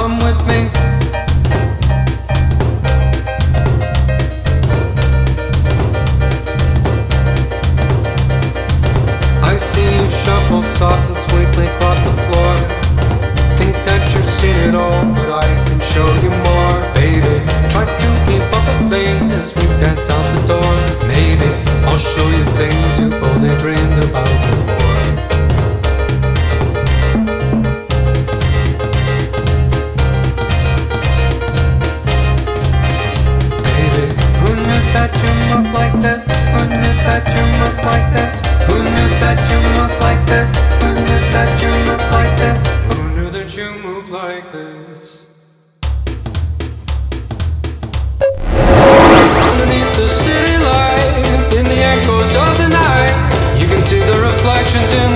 come with me. I see you shuffle soft and sweetly across the floor. Think that you've seen it all, but I can show you more, baby. Try to keep up with me as we dance out the door. Maybe I'll show you things you've only dreamed about before. Baby, who knew that you move like this? Who knew that you move like this? Who knew that you move like this? Who knew that you move like this? Who knew that you move like this? Underneath the city lights, in the echoes of the night, you can see the reflections in